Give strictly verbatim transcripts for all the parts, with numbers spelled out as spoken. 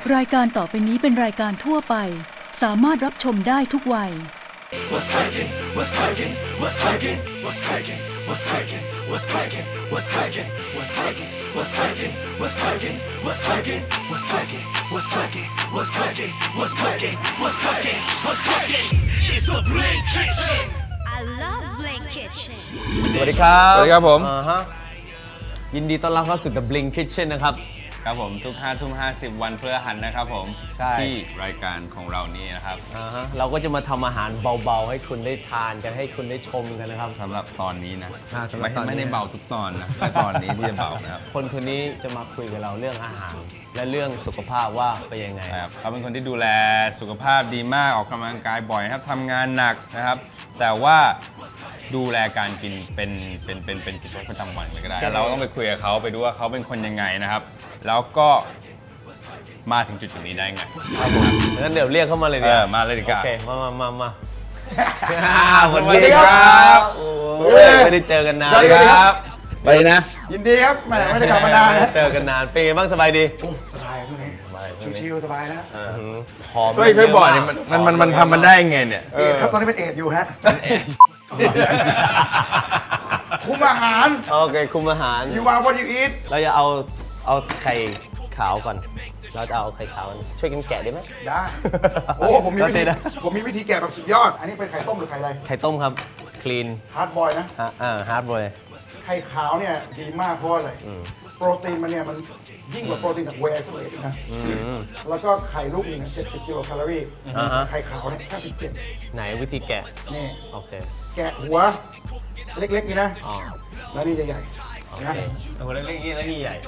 รายการต่อไปนี้เป็นรายการทั่วไปสามารถรับชมได้ทุกวัย What's cracking? What's cracking? What's cracking? What's cracking? What's cracking? What's cracking? What's cracking? What's cracking? What's cracking? What's cracking? What's cracking? What's cracking? What's cracking? What's cracking? What's cracking? What's cracking? What's cracking? It's the Blink Kitchen. I love Blink Kitchen. สวัสดีครับสวัสดีครับผมอ่าฮะยินดีต้อนรับเข้าสู่ The Blink Kitchen นะครับครับผมทุกห้าทุ่มห้าสิบวันพฤหัสนะครับผมใช่ที่รายการของเรานี้นะครับอ่าฮะเราก็จะมาทำอาหารเบาๆให้คุณได้ทานกันให้คุณได้ชมกันนะครับสำหรับตอนนี้นะอ่าสำหรับไม่ตอนนี้ไม่ได้เบาทุกตอนนะแต่ตอนนี้ที่จะเบานะครับคนคนนี้จะมาคุยกับเราเรื่องอาหาร และเรื่องสุขภาพว่าเป็นยังไงครับเขาเป็นคนที่ดูแลสุขภาพดีมากออกกำลังกายบ่อยนะครับทำงานหนักนะครับ แต่ว่าดูแลการกินเป็นเป็นเป็นเป็นกิจวัตรประจำวันเลยก็ได้แล้วเราต้องไปคุยกับเขาไปดูว่าเขาเป็นคนยังไงนะครับ แล้วก็มาถึงจุดๆนี้ได้ไงครับผมงั้นเดี๋ยวเรียกเข้ามาเลยดีกเอว่าอมาเลยดีกว่าโอเคมามามามาสวัสดีครับโอ้ไม่ได้เจอกันนานสวัสดีครับไปนะยินดีครับแหมไม่ได้กลับมานานนะเจอกันนานเป็นไงบ้างสบายดีโอ้สบายช่วงนี้ชิวๆสบายแล้วผอมช่วยช่วยบอกเนี่ยมันมันมันมันทำมันได้ไงเนี่ยเอดครับตอนนี้เป็นเอดอยู่ฮะคุมอาหารโอเคคุมอาหาร you are what you eat เราจะเอาเอาไข่ขาวก่อน เราจะเอาไข่ขาวช่วยกันแกะได้ไหมได้โอ้ผมมีวิธีได้ผมมีวิธีแกะแบบสุดยอด อันนี้เป็นไข่ต้มหรือไข่อะไรไข่ต้มครับ คลีนฮาร์ดบอยนะอ่าฮาร์ดบอยไข่ขาวเนี่ยดีมากเพราะว่าอะไรโปรตีนมันเนี่ยมันยิ่งกว่าโปรตีนจากเวย์สเลตนะแล้วก็ไข่ลูกหนึงเจ็ดสิบกิโลแคลอรี่ไข่ขาวเนี่ยแค่สิบเจ็ดไหนวิธีแกะนี่โอเคแกะหัวเล็กๆนี่นะอ๋อแล้วนี่ใหญ่ๆนะหัวเล็กๆนี่แล้วนี่ใหญ่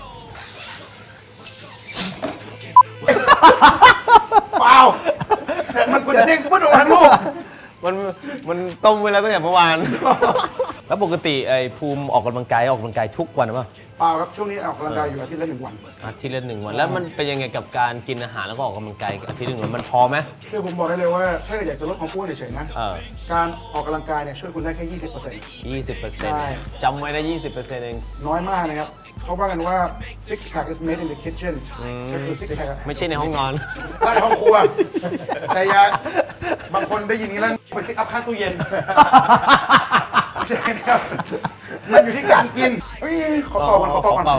ฟาวมันควรจะเด้งฟุตออกมาทั้งลูกมันมันต้มไว้แล้วตั้งแต่เมื่อวาน แล้วปกติไอ้ภูมิออกกำลังกายออกกำลังกายทุกวันหรือเปล่าเปล่าครับช่วงนี้ออกกำลังกายอยู่อาทิตย์ละหนึ่งวันอาทิตย์ละหนึ่งวัน แล้วมันเป็นยังไงกับการกินอาหารแล้วก็ออกกำลังกายอาทิตย์ละหนึ่งวันมันพอไหมคือผมบอกได้เลยว่าถ้าอยากจะลดความอ้วนเฉยๆนะเออการออกกำลังกายเนี่ยช่วยคุณได้แค่ ยี่สิบเปอร์เซ็นต์ยี่สิบเปอร์เซ็นต์ใช่จำไว้นะยี่สิบเปอร์เซ็นต์เองน้อยมากนะครับเขาว่ากันว่า six pack is made in the kitchen ก็คือ six pack ไม่ใช่ในห้องนอนสร้างในห้องครัว แต่อย่าบางคนได้ยินนี้แล้วไปซิกอัพข้างตู้เย็นไม่ใช่นะครับมันอยู่ที่การกินเฮ้ยขอเป่าก่อนขอเป่าก่อน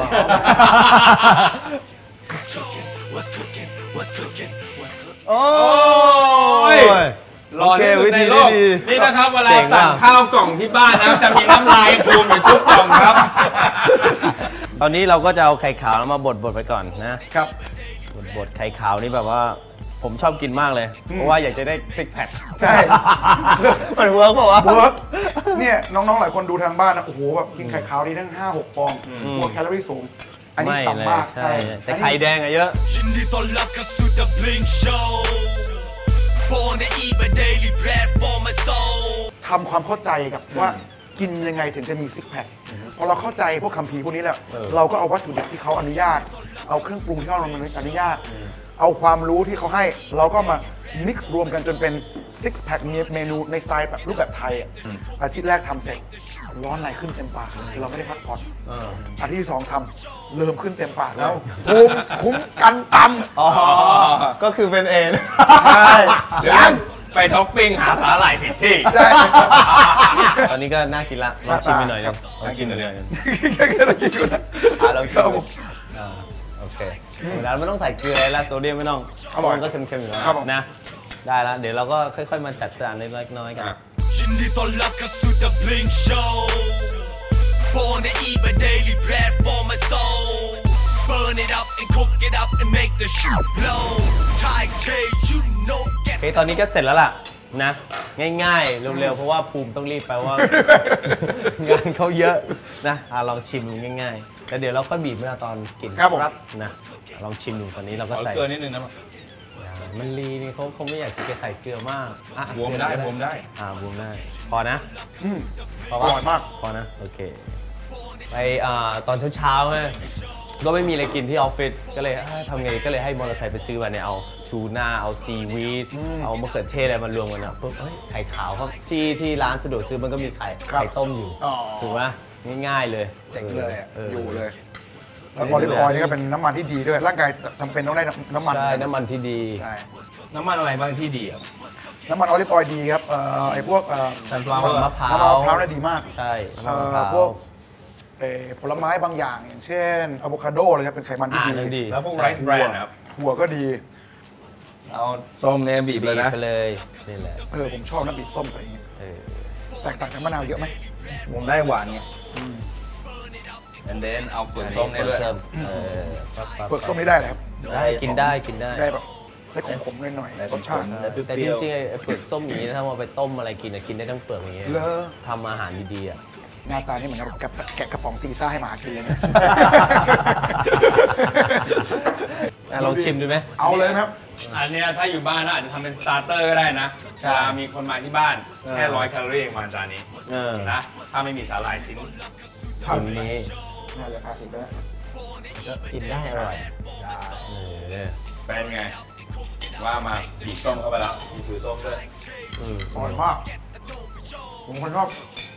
What's cooking What's cooking What's cooking โอ้ยรอที่สุดในโลกวิธีดีนี่นะครับเวลาเจ๋งสั่งมากข้าวกล่องที่บ้านนะครับจะมีน้ำลายปูนอยู่ทุกกล่องครับตอนนี้เราก็จะเอาไข่ขาวมาบดบดไปก่อนนะครับ บดบดไข่ขาวนี่แบบว่าผมชอบกินมากเลย เพราะว่าอยากจะได้ซิกแพคใช่มันเวิร์กเปล่าวะเวิร์กเนี่ยน้องๆหลายคนดูทางบ้านนะโอ้โหแบบกินไข่ขาวนี่ทั้งห้าหกฟองตัวแคลอรี่สูง อันนี้ไม่เลยต่ำมากใช่ใช่แต่ไข่แดงอะเยอะยินดีต้อนรับเข้าสู่ The Blink Show Born to eat my daily bread for my soul ทำความเข้าใจกับว่ากินยังไงถึงจะมีซิกแพคพอเราเข้าใจพวกคัมภีร์พวกนี้แล้ว เราก็เอาวัตถุดิบที่เขาอนุญาต เอาเครื่องปรุงที่เขาอนุญาต เอาความรู้ที่เขาให้ เราก็มา mix รวมกันจนเป็นซิกแพคมีเมนูในสไตล์แบบรูปแบบไทยอ่ะอาทิตย์แรกทำเสร็จ ร้อนไหลขึ้นเต็มปากเลยเราไม่ได้พักผ่อนอาทิตย์ที่สองทำเริ่มขึ้นเต็มปากแล้วภูมิคุ้มกันต่ำอ๋อ ก็คือเป็นเองใช่ยังไปท็อปปิ้งหาสาหร่ายผิดที่ใช่ตอนนี้ก็น่ากินละลองชิมไปหน่อยนึงลองชิมหน่อยนึงแค่กำลังกินอยู่นะอ่ะลองชิมดูอ่าโอเคแล้วไม่ต้องใส่เกลืออะไรละโซเดียมไม่ต้องอร่อยมันก็เค็มๆอยู่แล้วครับผมนะ ได้แล้วเดี๋ยวเราก็ค่อยๆมาจัดจานเล็กๆน้อยๆกันยินดีต้อนรับเข้าสู่ The Blink Show Born to eat my daily bread for my soul Burn it up and cook it up and make the shit blow Thai taste you know โอ get เคตอนนี้ก็เสร็จแล้วล่ะนะ ง่ายๆ เร็วๆ เพราะว่าภูมิต้องรีบไปว่า งานเขาเยอะนะอ่ะลองชิมดูง่ายๆแล้วเดี๋ยวเราค่อยบีบเวลาตอนกินครับผมนะลองชิมดูตอนนี้เราก็ขอใส่เกลือนิดนึงนะมันลีนี่เขาเขาไม่อยากจะใส่เกลือมากอ่ะบวมได้เกลือบวมได้อ่าบวมได้ พอนะ พออร่อยมากพอนะโอเคไปอ่าตอนเช้าๆไงก็ไม่มีอะไรกินที่ออฟฟิศก็เลยเอ้ยทำไงดีก็เลยให้มอเตอร์ไซค์ไปซื้อมาเนี่ยเอาทูน่าเอาซีวีดเอามะเขือเทศอะไรมารวมกันนะปุ๊บเฮ้ยไข่ขาวครับที่ที่ร้านสะดวกซื้อมันก็มีไข่ครับไข่ต้มอยู่อ๋อถูกไหมง่ายๆเลยเจ๋งเลยอะอออยู่เลยแล้วออลิฟออยล์นี่ก็เป็นน้ำมันที่ดีด้วยร่างกายจำเป็นต้องได้น้ำมันใช่น้ำมันที่ดีใช่น้ำมันอะไรบ้างที่ดีอ่ะน้ำมันออลิฟออยล์ดีครับเอ่อไอ้พวกเอ่อ sunflower มะพร้าวน้ำมันมะพร้าวน่ะดีมากใช่เอ่น้ำมันมะพอร้าวพวกเอ่อผลไม้บางอย่างอย่างเช่นอะโวคาโดอะไรครับเป็นไขมันที่อ่านั่นดีดีแล้วพวกไรซ์แบรนด์นะครับถั่วก็ดีเอาส้มเนี่ยบีบเลยนะไปเลยนี่แหละเออผมชอบน้ำบีบส้มใส่อย่างเงี้ยเออแตกต่างจากมะนาวเยอะไหมผมได้หวานไงand then เอาเปลือกส้มเนี่ยด้วยเออปั๊บปั๊บเปลือกส้มนี่ได้เลยครับได้กินได้กินได้ได้แบบได้ขมๆหน่อยๆรสชาติแต่จริงๆไอ้เปลือกส้มอย่างนี้นะถ้าเอาไปต้มอะไรกินอะกินได้ทั้งเปลือกอย่างนี้เหรอทำอาหารดีๆอ่ะหน้าตานี่เหมือนกับแกะแกะกระป๋องซีซ่าให้หมากินเลยเนี่ยอ่ะลองชิมดูไหมเอาเลยนะครับอันเนี้ยถ้าอยู่บ้านอาจจะทำเป็นสตาร์เตอร์ก็ได้นะใช่เวลามีคนมาที่บ้านแค่ร้อยแคลอรี่เองมาจานนี้เออนะถ้าไม่มีสาหร่ายชิ้นอันนี้น่าจะคลาสสิกแล้วก็กินได้อร่อยเออเป็นไง ว่ามาบีบส้มเข้าไปแล้วมีถือส้มด้วยอืมอร่อยมากผมคนชอบ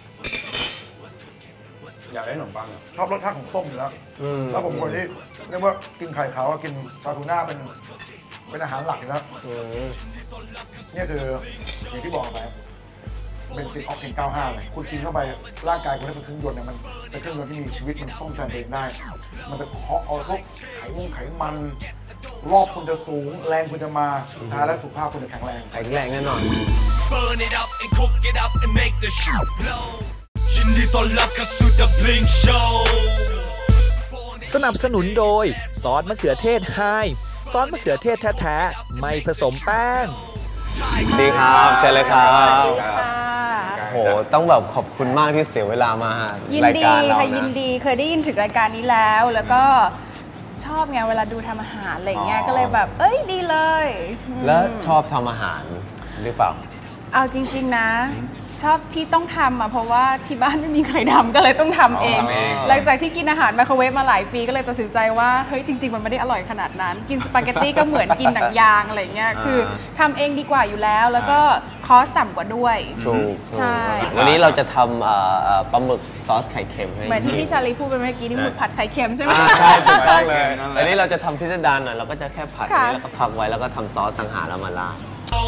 อยากได้ขนมปังชอบรสชาติของส้มอยู่แล้วอืมแล้วผมคนที่เรียกว่ากินไข่ขาวกับกินปลาทูน่าเป็นเป็นอาหารหลักอยู่แล้วอืมเนี่ยคืออย่างที่บอกไปเป็นซิกออกเทนเก้าสิบห้าเลยคุณกินเข้าไปร่างกายคุณได้เป็นเครื่องยนต์เนี่ยมันเป็นเครื่องยนต์ที่มีชีวิตมันซ่อมแซมตัวเองได้ มันจะเคาะเอาพวกไขมันไขมันรอบคุณจะสูงแรงคุณจะมาสุดท้ายแล้วสุขภาพคุณจะแข็งแรงแข็งแรงแน่นอน Burn it up and cook it up and make the shit blow ยินดีต้อนรับเข้าสู่ The Blink Show สนับสนุนโดยซอสมะเขือเทศไฮซอสมะเขือเทศแท้ๆไม่ผสมแป้งดีครับเชิญเลยครับค่ะโหต้องแบบขอบคุณมากที่เสียเวลามายินรายดีการเราค่ะยินนะดีเคยได้ยินถึงรายการนี้แล้ว แล้วก็ชอบไงเวลาดูทำอาหารอะไรเงี้ยอ๋อก็เลยแบบ เอ้ยดีเลยอืมแล้วชอบทำอาหารหรือเปล่าเอาจริง ๆนะ ชอบที่ต้องทำอ่ะเพราะว่าที่บ้านไม่มีใครทำก็เลยต้องทำเองอ๋อหลังจากที่กินอาหารไมโครเวฟมาหลายปีก็เลยตัดสินใจว่าเฮ้ยจริง ๆ มันไม่ได้อร่อยขนาดนั้น กินสปาเกตตี้ก็เหมือนกินหนังยางอะไรเงี้ยคือทำเองดีกว่าอยู่แล้ว แล้วก็คอสต่ำกว่าด้วยถูกใช่วันนี้เราจะทำเอ่อเอ่อปลาหมึกซอสไข่เค็มให้เหมือนที่พี่ชาลีพูดไปเมื่อกี้นี่หมึกผัดไข่เค็มใช่ไหมอ่าใช่ถูกต้องเลยอันนี้เราจะทำพิซซ่าดานหน่อยเราก็จะแค่ผัดค่ะแล้วก็พักไว้แล้วก็ทำซอสต่างหากแล้วมาราด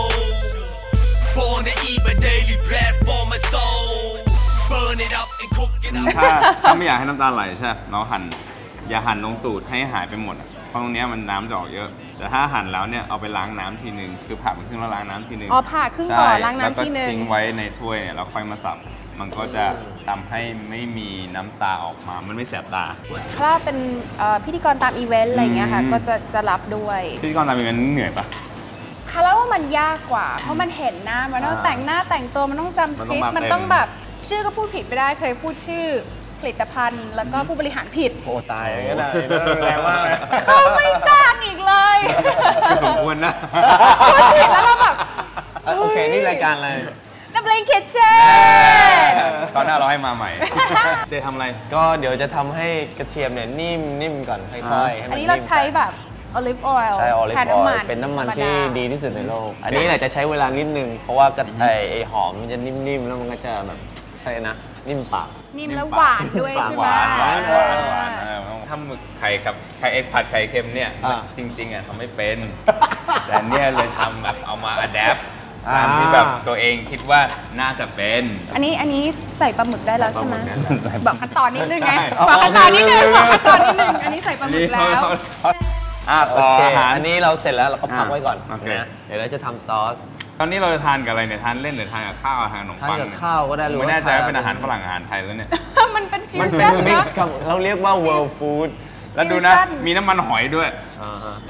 Born to eat my daily bread for my soul Burn it up and cook it up ถ้าถ้าไม่อยากให้น้ำตาลไหลใช่ไหมเราหั่นอย่าหั่นลงตูดให้หายไปหมดอะเพราะตรงเนี้ยมันน้ำจะออกเยอะ แต่ถ้าหั่นแล้วเนี่ยเอาไปล้างน้ำทีนึงคือผ่าเป็นครึ่งแล้วล้างน้ำทีนึงอ๋อผ่าครึ่งก่อนล้างน้ำทีนึงแล้วก็ทิ้งไว้ในถ้วยเนี่ยแล้วค่อยมาสับ มันก็จะทำให้ไม่มีน้ำตาออกมา มันไม่แสบตาถ้าเป็นเอ่อพิธีกรตามอีเวนต์อะไรเงี้ยค่ะอืมก็จะจะรับด้วยพิธีกรตามอีเวนต์เหนื่อยปะค่ะแล้วว่ามันยากกว่า เพราะมันเห็นหน้ามันต้องแต่งหน้าแต่งตัวมันต้องจำสคริปมันต้องมาต์มันต้องแบบชื่อก็พูดผิดไม่ได้เคยพูดชื่อผลิตภัณฑ์ แล้วก็ผู้บริหารผิดโอ้ตายอย่างนั้นแรงมากเลยเขาไม่จ้างอีกเลยไม่สมควรนะพูดผิดแล้วเราแบบโอเคนี่รายการอะไร The Blink Kitchen ตอนหน้าเราให้มาใหม่เดททำอะไรก็เดี๋ยวจะทำให้กระเทียมเนี่ยนิ่มนิ่มก่อนค่อยๆให้มัอันนี้เราใช้แบบ olive oil ใช้ออลิฟแทนออน้ำมัยนล์เป็นน้ำมันธรรดาที่ดีที่สุดในโลก อันนี้เนี่ยจะใช้เวลานิดนึง เพราะว่ากระไอ้ไอ้หอมมันจะนิ่มๆ แล้วมันก็จะแบบอะไรนะ นิ่มปากนิ่มแล้วหวานด้วยใช่ไหมหวานหวานหวานหวานเออทำหมึกไข่กับไข่เอ็กผัดไข่เค็มเนี่ยอ่าจริงๆอ่ะทำไม่เป็น แต่เนี่ยเลยทำแบบเอามาอัดแอปอ่าตามที่แบบตัวเองคิดว่าน่าจะเป็นอันนี้อันนี้ใส่ปลาหมึกได้แล้วใช่ไหมใส่บอกขั้นตอนนิดนึงไงใช่บอกขั้นตอนนิดนึงบอกขั้นตอนนิดนึงอันนี้ใส่ปลาหมึกแล้วอ่ะโอต่อเคอาหารอันนี้เราเสร็จแล้วเราก็พักไว้ก่อนโอเคนะเดี๋ยวเราจะทำซอสตอนนี้เราจะทานกับอะไรเนี่ยทานเล่นหรือทานกับข้าวทานกับขนมทานปังกับเนี่ยข้าวก็ได้หรือไม่ว่าแน่ใจว่าทเป็นอาหารฝรั่งอาหารไทยแล้วเนี่ยมันเป็นฟิวมันเป็นชั่นมิกเนาะซ์ครับเราเรียกว่า world food แล้วดูนะ Fusion มีน้ำมันหอยด้วยอ่าฮะ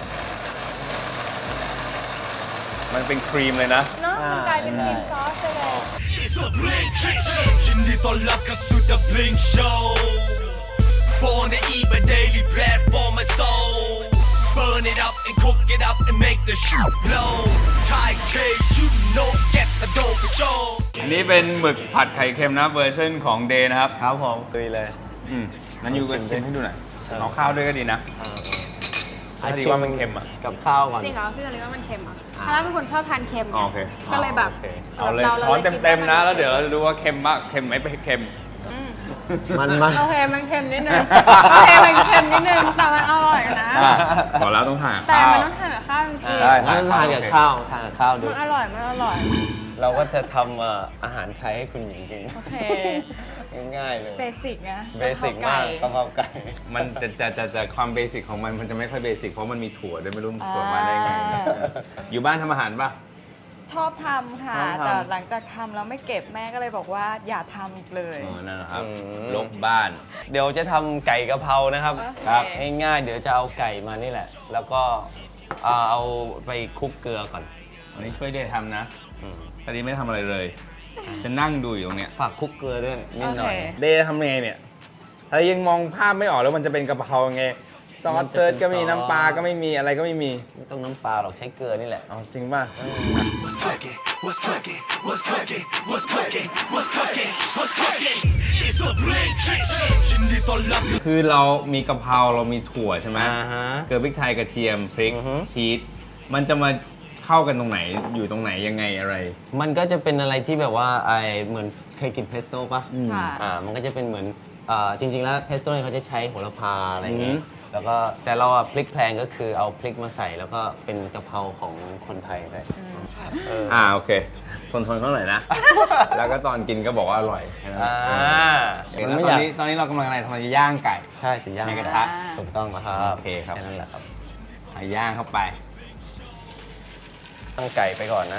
มันเป็นครีมเลยนะเนาะมันกลายเป็นครีมซอสไปเลย It's the Blink Kitchen ยินดีต้อนรับเข้าสู่ The Blink Show Born to eat my daily bread for my soul Burn it up and cook it up and make the shit blow Thai taste you know get the dough for sure อันนี้เป็นหมึกผัดไข่เค็มนะเวอร์ชันของเดย์นะครับครับผมคุยเลยอืมนั้นยูก็ชิมดิชิมให้ดูหน่อยเออเอาข้าวด้วยก็ดีนะอ่าถ้าดีว่ามันเค็มอ่ะกับข้าวก่อนจริงเหรอพี่อะไรว่ามันเค็มเหรอคาร่าเป็นคนชอบทานเค็มอ๋อไงโอเคก็เลยแบบโอเคเอาเลยสำหรับราช้อนราคิดเต็มๆนะาแล้วเดี๋ยวเราจะดูว่าเค็มมากเค็มไหมไปเค็มอืมมันมันโอเคมันเค็มนิดนึงโอเคมันเค็มนิดนึงแต่มันอร่อยนะอ่ะขอแล้วต้องทานแต่ข้าวมันต้องทานกับข้าวจริงได้งั้นทานกับข้าวทานกับข้าวๆดูมันอร่อยมันอร่อยเราก็จะทำเอ่ออาหารไทยให้คุณหญิงกินโอเคง่ายๆเลยเบสิกนะเบสิกมากกะเพราไก่มันแต่แต่แต่แต่ความเบสิกของมันมันจะไม่ค่อยเบสิกเพราะมันมีถั่วด้วยไม่รู้มันถั่วมาได้ไงอ่าอยู่บ้านทำอาหารป่ะชอบทำค่ะชอบทำแต่หลังจากทำแล้วไม่เก็บแม่ก็เลยบอกว่าอย่าทำอีกเลยอ๋อนั่นแหละครับอืมลกบ้านเดี๋ยวจะทำไก่กะเพรานะครับโอเคครับง่ายๆเดี๋ยวจะเอาไก่มานี่แหละ แล้วก็อ่าเอาไปคลุกเกลือก่อนวันนี้ช่วยเดย์ทำนะอืมตอนนี้ไม่ทำอะไรเลย จะนั่งดูอยู่ตรงเนี้ยฝากคลุกเกลือด้วยนิดหน่อยโอเคเดย์ทำไงเนี่ยถ้ายังมองภาพไม่ออกแล้วมันจะเป็นกะเพราไงซอมัสนจะเป็นเซิร์ชก็มีซอสน้ำปลาก็ไม่มีอะไรก็ไม่มีไม่ต้องน้ำปลาหรอกใช้เกลือนี่แหละเอาจริงป่ะ What's cooking? What's cooking? What's cooking? What's cooking? What's cooking? What's cooking? It's the Blink Kitchen. ยินดีต้อนรับคือเรามีกะเพราเรามีถั่วใช่ไหมอ่าฮะเกลือพริกไทยกระเทียมพริกอือฮึชีสมันจะมาเข้ากันตรงไหนอยู่ตรงไหนยังไงอะไรมันก็จะเป็นอะไรที่แบบว่าไอเหมือนเคยกินเพสโต้ปะค่ะอ่ามันก็จะเป็นเหมือนอ่าจริง ๆ แล้วเพสโต้เนี่ยเขาจะใช้โหระพาอะไรอย่างเงี้อืยมแล้วก็แต่เราอะพลิกแพลงก็คือเอาพริกมาใส่แล้วก็เป็นกะเพราของคนไทยไปเอออ่าโอเค ทนทนเขาหน่อยนะ แล้วก็ตอนกินก็บอกว่าอร่อยแค่นั้นอ่าเออมันแล้วไม่ตอนอยากนี้ตอนนี้เรากำลังอะไรทำอะไรจะย่างไก่ใช่จะย่างในกระทะถูกต้องแล้วครับโอเคครับแค่นั้นแหละครับเอาย่างเข้าไปตั้งไก่ไปก่อนนะ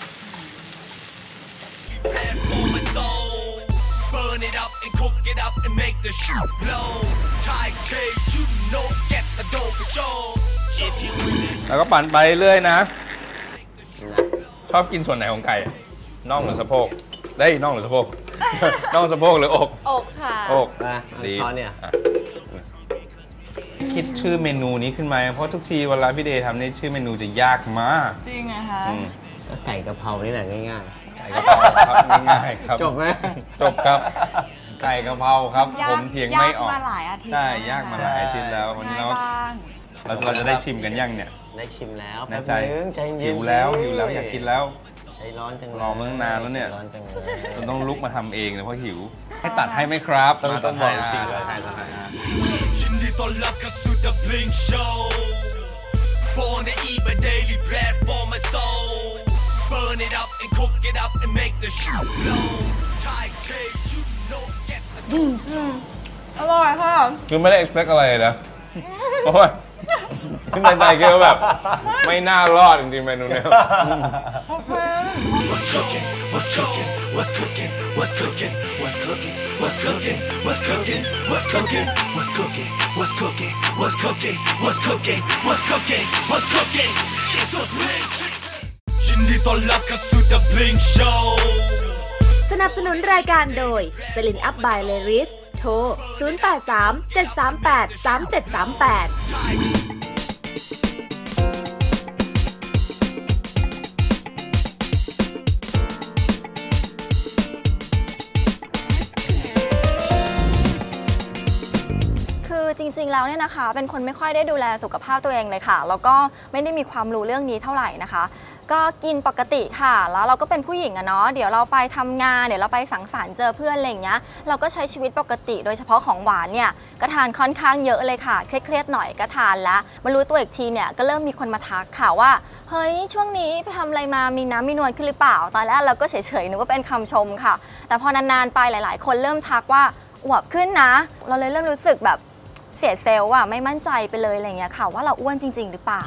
for my soul. Burn it up and cook it up and make the shit blow. Thai tape, you know, get the dough for sure. If you want it. แล้วก็ปั่นไปเรื่อยนะ ชอบกินส่วนไหนของไก่น่องหรือสะโพกได้ยน่องหรือสะโพก น่องสะโพกหรืออกอกค่ะอกอ่ะดีช้อนเนี่ยอ่ะคิดชื่อเมนูนี้ขึ้นมาเพราะทุกทีเวลาพี่เดย์ทำนี่ชื่อเมนูจะยากมากจริงอะคะอืมก็ไก่กะเพรานี่แหละง่ายไก่กะเพราครับง่ายๆครับๆ จบไหมจบครับ ไก่กะเพราครับยากผมเถียงไม่ออกยากมาหลายอาทิตย์ใช่แล้วยากมาหลายอาทิตย์แล้ววันนี้ง่ายเราบ้างเราเราจะได้ชิมกันยังเนี่ยได้ชิมแล้วแน่แป๊บใจนึงใจเย็นหิวแล้วสิหิวแล้วอยากกินแล้วใจร้อนจังเลยรอมาตั้งนานแล้วเนี่ยใจร้อนจังเลยจนต้องลุกมาทำเองเลยเพราะหิว ให้ตัดให้ไหมครับต้องมาต้ตัอดงให้บอกจริงเลยอ่าตัดให้อ่ายินดีต้อนรับเข้าสู่ The Blink Show. Born to eat my daily bread for my soul. Burn it up and cook it up and make the shit blow. Thai tape, you know, get the dough. อร่อยค่ะคือไม่ได้ expect อะไรเลยนะ เพราะว่าขึ้นในใจคิดว่าแบบไม่น่ารอดจริงๆเมนูเนี้ยโอเค What's cooking? What's cooking? What's cooking? What's cooking? What's cooking? What's cooking? What's cooking? What's cooking? What's cooking? What's cooking? What's cooking? What's cooking? What's cooking? What's cooking? It's the Blink. ยินดีต้อนรับเข้าสู่ The Blink Show. สนับสนุนรายการโดยสลินอัพบายเลริสโทร ศูนย์ แปด สาม เจ็ด สาม แปด สาม เจ็ด สาม แปดคือจริงๆ แล้วเนี่ยนะคะเป็นคนไม่ค่อยได้ดูแลสุขภาพตัวเองเลยค่ะแล้วก็ไม่ได้มีความรู้เรื่องนี้เท่าไหร่นะคะ ก็กินปกติค่ะแล้วเราก็เป็นผู้หญิงอะเนาะเดี๋ยวเราไปทำงานเดี๋ยวเราไปสังสรรค์เจอเพื่อนอะไรอย่างเงี้ยเราก็ใช้ชีวิตปกติโดยเฉพาะของหวานเนี่ยก็ทานค่อนข้างเยอะเลยค่ะเครียดๆหน่อยก็ทานแล้วมารู้ตัวอีกทีเนี่ยก็เริ่มมีคนมาทักค่ะว่าเฮ้ยช่วงนี้ไปทำอะไรมามีน้ำมีนวลขึ้นหรือเปล่าตอนแรกเราก็เฉยๆนึกว่าเป็นคำชมค่ะแต่พอนานๆไปหลายๆ คนเริ่มทักว่าอวบขึ้นนะเราเลยเริ่มรู้สึกแบบเสียเซลล์อะไม่มั่นใจไปเลยอะไรเงี้ยค่ะว่าเราอ้วนจริงๆหรือเปล่า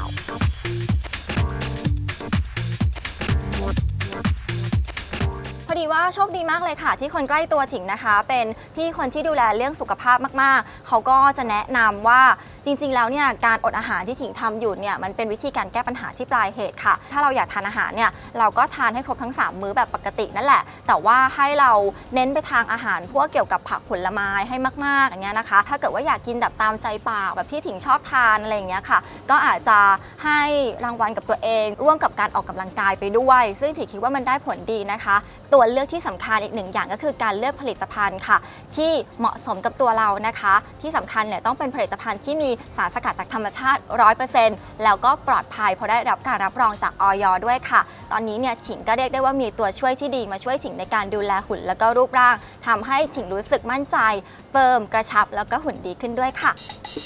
พอดีว่าโชคดีมากเลยค่ะที่คนใกล้ตัวถิงนะคะเป็นพี่คนที่ดูแลเรื่องสุขภาพมากๆเขาก็จะแนะนำว่าจริงๆแล้วเนี่ยการอดอาหารที่ถิงทำอยู่เนี่ยมันเป็นวิธีการแก้ปัญหาที่ปลายเหตุค่ะถ้าเราอยากทานอาหารเนี่ยเราก็ทานให้ครบทั้งสามมื้อแบบปกตินั่นแหละแต่ว่าให้เราเน้นไปทางอาหารพวกเกี่ยวกับผักผลไม้ให้มากๆอย่างเงี้ยนะคะถ้าเกิดว่าอยากกินแบบตามใจปากแบบที่ถิงชอบทานอะไรอย่างเงี้ยค่ะก็อาจจะให้รางวัลกับตัวเองร่วมกับการออกกำลังกายไปด้วยซึ่งถิงคิดว่ามันได้ผลดีนะคะตัวเลือกที่สำคัญอีกหนึ่งอย่างก็คือการเลือกผลิตภัณฑ์ค่ะที่เหมาะสมกับตัวเรานะคะที่สำคัญเนี่ยต้องเป็นผลิตภัณฑ์ที่มีสารสกัดจากธรรมชาติ ร้อยเปอร์เซ็นต์ แล้วก็ปลอดภัยเพราะได้รับการรับรองจากอย.ด้วยค่ะตอนนี้เนี่ยฉิงก็เรียกได้ว่ามีตัวช่วยที่ดีมาช่วยฉิงในการดูแลหุ่นแล้วก็รูปร่างทำให้ฉิงรู้สึกมั่นใจเฟิร์มกระชับแล้วก็หุ่นดีขึ้นด้วยค่ะ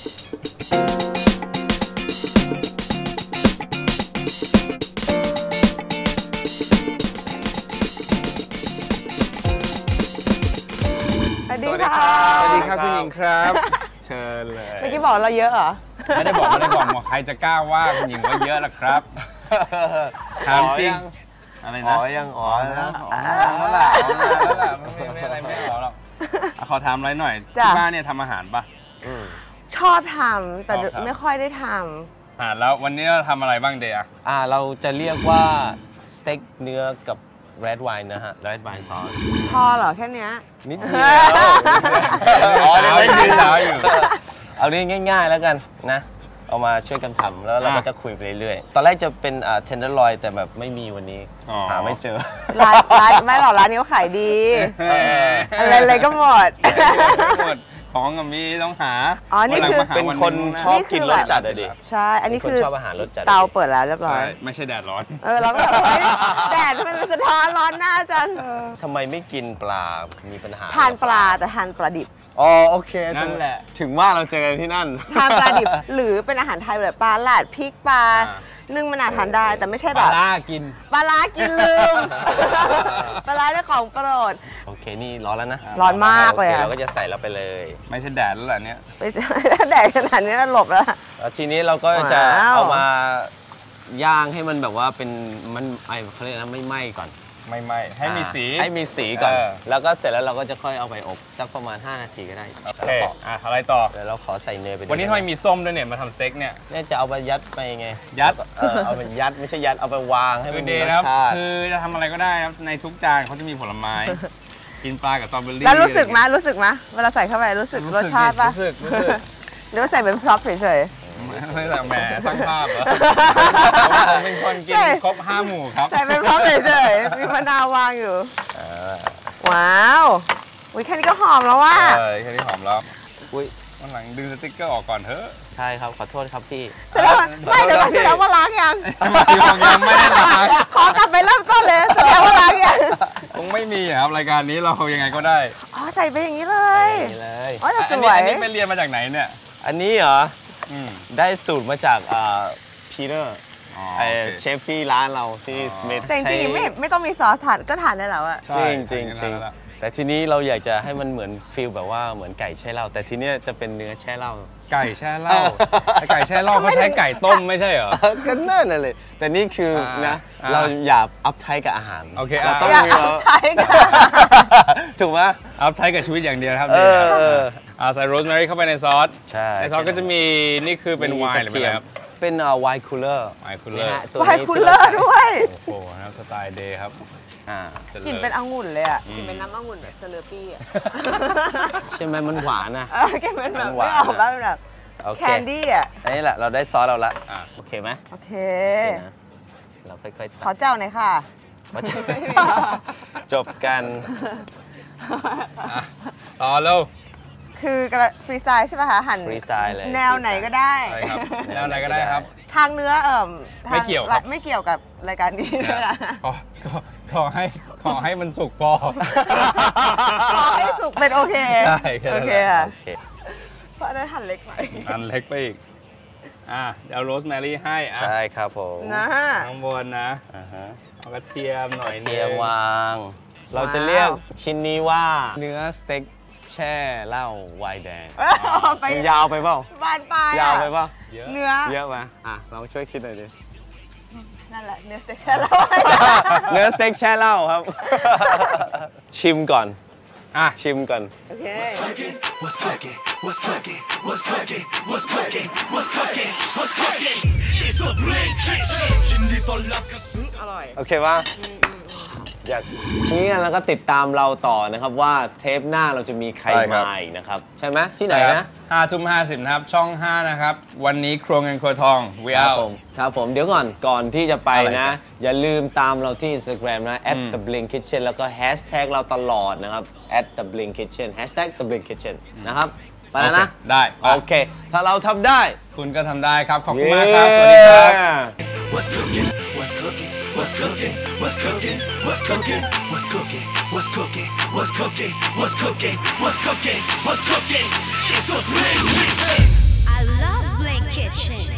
สวัสดีค่ะสวัสดีครับคุณหญิงครับเชิญเลยเมื่อกี้บอกเราเยอะเหรอไม่ได้บอกไม่ได้บอกหมอใครจะกล้าว่าคุณหญิงว่าเยอะล่ะครับถามจริงอะไรนะอ๋อยังอ๋อแล้วอ๋อแล้วล่ะแล้วล่ะไม่ไม่อะไรไม่ขอหรอกขอถามอะไรหน่อยที่บ้านเนี่ยทำอาหารปะชอบทำแต่ไม่ค่อยได้ทำอ่าแล้ววันนี้เราทำอะไรบ้างเดียอ่าเราจะเรียกว่าสเต็กเนื้อกับred wine นะฮะ red wine ซอสพอเหรอแค่นี้นิดเดียวอ๋อเดี๋ยวไม่ดีแล้วอยู่เอาเรื่องง่ายๆแล้วกันนะเอามาช่วยกันทำแล้วเราก็จะคุยไปเรื่อยๆตอนแรกจะเป็นอ่า tenderloin แต่แบบไม่มีวันนี้หาไม่เจอร้านร้านไม่หรอกร้านนี้ขายดีอะไรๆก็หมดหมดของกับมีต้องหาอ๋อนี่คือเป็นคนชอบกินรสจัดอะดิใช่อันนี้คือชอบอาหารรสจัดเตาเปิดแล้วเรียบร้อยไม่ใช่แดดร้อนเออเราก็แดดทำไมมันสะท้อนร้อนหน้าจังทำไมไม่กินปลามีปัญหาทานปลาแต่ทานปลาดิบอ๋อโอเคนั่นแหละถึงว่าเราเจอกันที่นั่นทานปลาดิบหรือเป็นอาหารไทยแบบปลาหลาดพริกปลานึ่งมันอาจทานได้แต่ไม่ใช่แบบปลากินปลากินลืมปลาได้ของโปรดโอเคนี่ร้อนแล้วนะร้อนมากเลยเราก็จะใส่เราไปเลยไม่ใช่แดดแล้วเหรอเนี่ยไม่ใช่แดดขนาดนี้เราหลบแล้วแล้วทีนี้เราก็จะเอามาย่างให้มันแบบว่าเป็นมันไอเขาเรียกนะไม่ไหม้ก่อนไม่ไหม้ให้มีสีให้มีสีก่อนแล้วก็เสร็จแล้วเราก็จะค่อยเอาไปอบสักประมาณห้านาทีก็ได้โอเคอ่ะอะไรต่อเดี๋ยวเราขอใส่เนยไปวันนี้ทำไมมีส้มด้วยเนี่ยมาทำสเต็กเนี่ยเนี่ยจะเอาไปยัดไปไงยัดเอาไปยัดไม่ใช่ยัดเอาไปวางให้มันมีรสชาติคือจะทำอะไรก็ได้ครับในทุกจานเขาจะมีผลไม้กินปลากับสตรอเบอรี่แล้วรู้สึกไหมรู้สึกไหมเวลาใส่เข้าไปรู้สึกรสชาติป่ะรู้สึกรู้สึกหรือว่าใส่เป็นพร็อพเฉยไม่แต่แหมสร้างภาพเหรอผมเป็นคนกินครบห้าหมู่ครับใส่เป็นพร็อพเฉยๆมีมะนาววางอยู่ว้าวอุ้ยแค่นี้ก็หอมแล้วว่ะใช่แค่นี้หอมแล้วอุ้ยวันหลังดึงสติ๊กเกอร์ออกก่อนเถอะใช่ครับขอโทษครับพี่ไม่เดี๋ยวแสดงว่าล้างยังยังไม่ได้ล้างขอกลับไปเริ่มต้นเลยแสดงว่าล้างยังคงไม่มีครับรายการนี้เรายังไงก็ได้อ๋อใส่ไปอย่างนี้เลยอย่างนี้เลยอ๋อแต่สวยอันนี้ไปเรียนมาจากไหนเนี่ยอันนี้เหรอได้สูตรมาจากพีเตอร์เชฟที่ร้านเราที่สมิธแต่จริงๆไม่ไม่ต้องมีซอสทานก็ทานได้แล้วอะจริงจริงจริงแต่ทีนี้เราอยากจะให้มันเหมือนฟีลแบบว่าเหมือนไก่แช่เหล้าแต่ทีนี้จะเป็นเนื้อแช่เหล้าไก่แช่เหล้าไก่แช่เหล้าเขาใช้ไก่ต้มไม่ใช่เหรอก็นั่นน่ะเลยแต่นี่คือนะเราอย่าอัพไทกับอาหารโอเคเราต้องอย่าอัพไทกับถูกไหมอัพไทกับชีวิตอย่างเดียวครับใส่โรสแมรี่เข้าไปในซอสในซอสก็จะมีนี่คือเป็นไวน์หรือเป็นอะไรครับเป็นไวน์คูลเลอร์ไวน์คูลเลอร์ไวน์คูลเลอร์ด้วยโอ้โหนะครับสไตล์เดย์ครับกลิ่นเป็นองุ่นเลยอ่ะกลิ่นเป็นน้ำองุ่นแบบเซเลปี้อ่ะใช่ไหมมันหวานอ่ะกลิ่นเป็นแบบไม่ออกแล้วแบบแคนดี้อ่ะนี่แหละเราได้ซอสเราละโอเคไหมโอเคเราค่อยๆขอเจ้าหน่อยค่ะจบกันต่อเร็วคือกระฟรีสไตล์ใช่ไหมคะหั่นฟรีสไตล์เลยแนวไหนก็ได้แนวไหนก็ได้ครับทางเนื้อเอ่อไม่เกี่ยวครับไม่เกี่ยวกับรายการนี้นะคะขอให้ขอให้มันสุกพอขอให้สุกเป็นโอเคใช่โอเคค่ะเพราะนั้นหั่นเล็กไปหั่นเล็กไปอีกอ่ะเดี๋ยวโรสแมรี่ให้ใช่ครับผมนะข้างบนนะเอากระเทียมหน่อยกระเทียมวางเราจะเรียกชิ้นนี้ว่าเนื้อสเต็กแช่เหล้าไวน์แดงยาวไปเปล่าบานปลายยาวไปเปล่าเนื้อเยอะไหมอ่ะลองช่วยคิดหน่อยดินั่นแหละเนื้อสเต็กแช่เหล้าเนื้อสเต็กแช่เหล้าครับชิมก่อนอ่ะชิมก่อนโอเคอร่อยโอเคป่ะ yes นี่แล้วก็ติดตามเราต่อนะครับว่าเทปหน้าเราจะมีใครมาอีกนะครับใช่ไหมที่ไหนนะห้าทุ่มห้าสิบนะครับช่องห้านะครับวันนี้ครัวเงินครัวทอง we ครับ out ผมครับผมเดี๋ยวก่อนก่อนที่จะไปนะ อย่าลืมตามเราที่ Instagram นะ at the blink kitchen แล้วก็ hashtag เราตลอดนะครับ at the blink kitchen hashtag the blink kitchen นะครับไปแล้วนะได้โอเคถ้าเราทำได้คุณก็ทำได้ครับขอบคุณมากครับสวัสดีครับ What's cooking? What's cooking? What's cooking? What's cooking? What's cooking? What's cooking? What's cooking? What's cooking? What's cooking? What's cooking? What's cooking? It's the Blink Kitchen. I love Blink Kitchen.